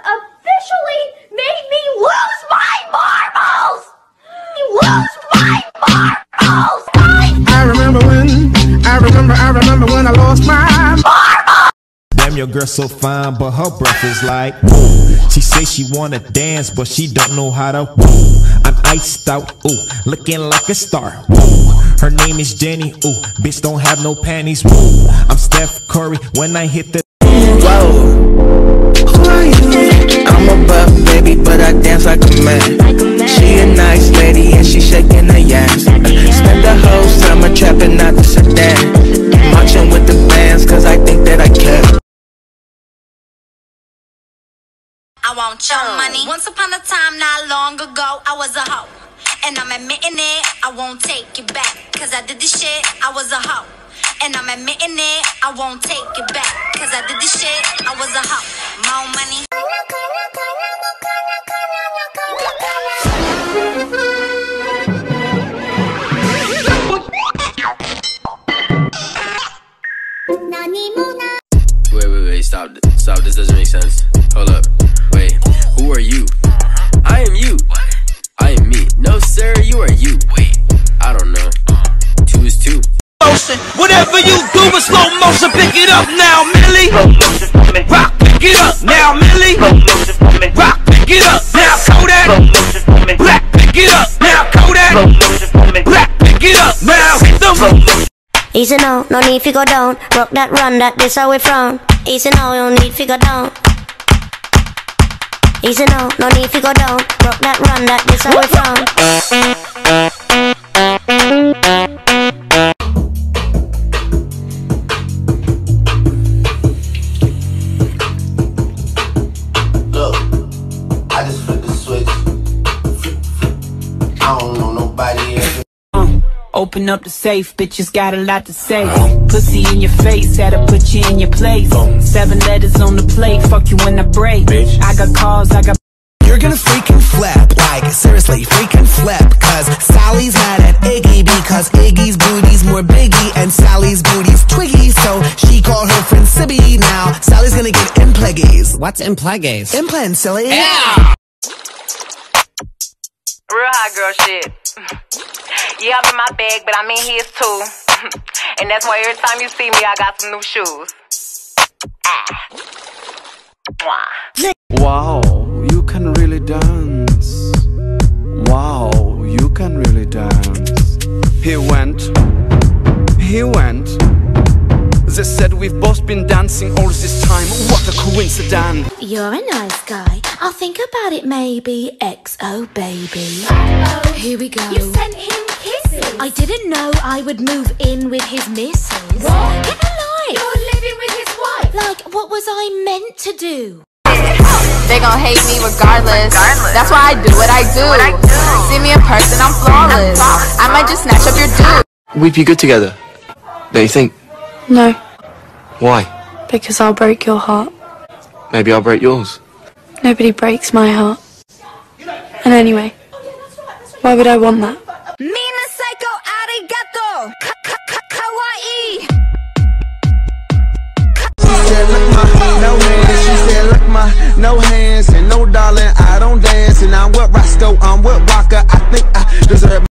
officially made me lose my marbles! I remember when I lost my marbles! Damn, your girl so fine, but her breath is like woo. She say she wanna dance, but she don't know how to woo. I'm iced out, ooh, looking like a star, woo. Her name is Jenny, ooh, bitch don't have no panties, woo. I'm Steph Curry when I hit the whoa. Who are you? I'm a buff baby, but I dance like a man. She a nice lady and she shaking her ass. Spent the whole summer trapping out the sedan, marching with the bands cause I think that I can. I want your money. Once upon a time, not long ago, I was a hoe. And I'm admitting it, I won't take it back. Cause I did this shit, I was a hoe. And I'm admitting it, I won't take it back. Cause I did this shit, I was a hoe. More money. Wait, stop, this doesn't make sense. Hold up, wait, who are you? I am you. I am me. No sir, you are you. Wait, I don't know. 2 is 2. Motion, whatever you do in slow motion, pick it up now, Millie. Rock, pick it up now, Millie. Rock, pick it up now, Kodak. Black, pick it up now, Kodak. Black, pick it up now, hit them. Easy now, no need to go down. Rock that run, that this how we frown. Easy now, no need to go down. Easy now, no need to go down. Rock that run, that this how we frown. Look, I just flipped the switch. I don't know nobody else. Open up the safe, bitches got a lot to say. Pussy in your face, had to put you in your place. 7 letters on the plate, fuck you when I break. I got calls, I got. You're gonna freaking flip, like seriously freaking flip. Cause Sally's mad at Iggy because Iggy's booty's more biggie and Sally's booty's twiggy. So she called her friend Sibby. Now Sally's gonna get impleggies. What's impleggies? Implants, silly. Yeah! Real hot girl shit. Yeah, I'm in my bag, but I'm in his too. And that's why every time you see me, I got some new shoes. Wow, you can really dance. Wow, you can really dance. He went. They said we've both been dancing all this time. What a coincidence. You're a nice guy. I'll think about it maybe. XO baby. Here we go. You sent him kisses. I didn't know I would move in with his missus. What? Get a life. You're living with his wife. Like, what was I meant to do? They gon' hate me regardless. That's why I do what I do. See me in person, I'm flawless. I might just snatch up your dude. We'd be good together, don't you think? No. Why? Because I'll break your heart. Maybe I'll break yours. Nobody breaks my heart. And anyway, why would I want that?